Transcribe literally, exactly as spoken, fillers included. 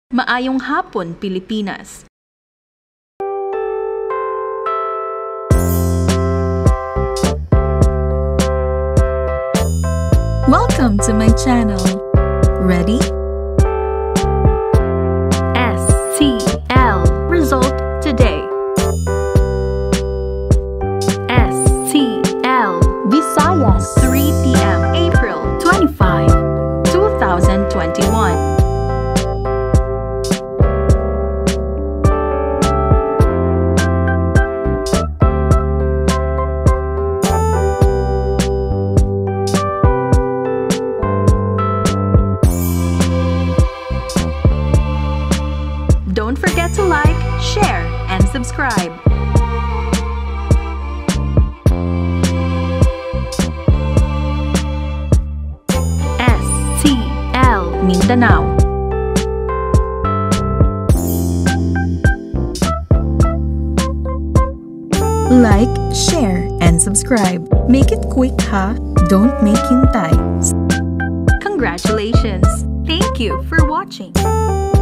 Maayong hapon, Pilipinas! Welcome to my channel. Ready? S T L result today. S T L Visayas, three p m April twenty-fifth, two thousand twenty-one. Don't forget to like, share, and subscribe. S T L Mindanao. like, share, and subscribe. Make it quick, ha? Don't make hintay. Congratulations! Thank you for watching.